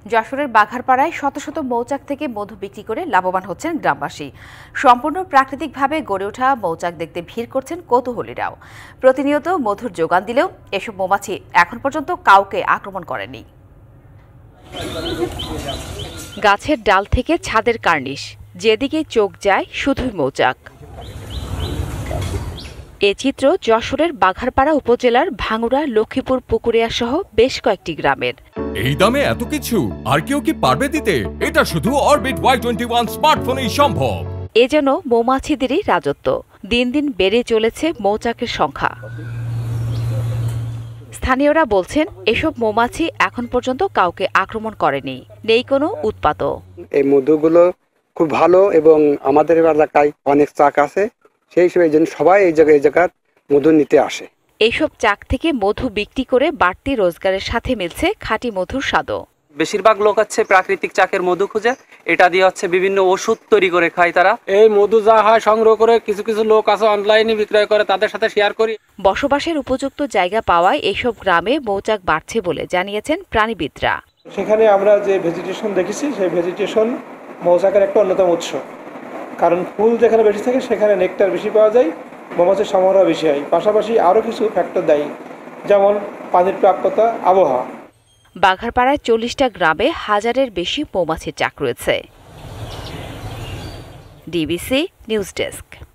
যশোরের বাঘারপাড়ায় শত শত মৌচাক থেকে মধু বিক্রি করে লাভবান হচ্ছেন গ্রামবাসী। সম্পূর্ণ প্রাকৃতিকভাবে গড়ে ওঠা মৌচাক দেখতে ভিড় করছেন কৌতূহলীরাও। প্রতিনিয়ত মধুর যোগান দিলেও এসব মৌমাছি এখন পর্যন্ত কাউকে আক্রমণ করেনি। গাছের ডাল থেকে ছাদের কার্নিশ, যেদিকে চোখ যায় শুধুই মৌচাক। এ চিত্র যশোরের বাঘারপাড়া উপজেলার ভাঙ্গুড়া, লক্ষ্মীপুর, পুকুরিয়া সহ বেশ কয়েকটি গ্রামের। এই দামে এত কিছু আর কেউ কি পারবে দিতে? এটা শুধু অরবিট Y21 স্মার্টফোনেই সম্ভব। এ যেন মৌমাছিদেরই রাজত্ব। দিন দিন বেড়ে চলেছে মৌচাকের সংখ্যা। স্থানীয়রা বলছেন, এসব মৌমাছি এখন পর্যন্ত কাউকে আক্রমণ করেনি, নেই কোনো উৎপাতও। এই মধুগুলো খুব ভালো এবং আমাদের এলাকায় অনেক চাক আছে, সেই হিসেবে সবাই এই জায়গায় মধু নিতে আসে। এইসব চাক থেকে মধু বিক্রি করে বাড়তি রোজগারের সাথে মিলছে খাঁটি মধুর স্বাদও। বেশিরভাগ লোক হচ্ছে প্রাকৃতিক চাকের মধু খুঁজে, এটা দিয়ে হচ্ছে বিভিন্ন ওষুধ তৈরি করে খায় তারা। এই মধু যা হয় সংগ্রহ করে কিছু কিছু লোক আছে অনলাইনে বিক্রয় করে, তাদের সাথে শেয়ার করি। বসবাসের উপযুক্ত জায়গা পাওয়ায় এইসব গ্রামে মৌচাক বাড়ছে বলে জানিয়েছেন প্রাণীবিদরা। সেখানে আমরা যে ভেজিটেশন দেখেছি, সেই ভেজিটেশন মৌচাকের একটা অন্যতম উৎস। কারণ ফুল যেখানে বেশি থাকে সেখানে নেকটার বেশি পাওয়া যায়, মৌমাছির সমারোহ বেশি হয়। পাশাপাশি আরও কিছু ফ্যাক্টর দায়ী, যেমন পানির প্রাপ্যতা, আবহাওয়া। বাঘারপাড়ায় 40টা গ্রামে হাজারের বেশি মৌমাছির চাক রয়েছে। DBC news desk.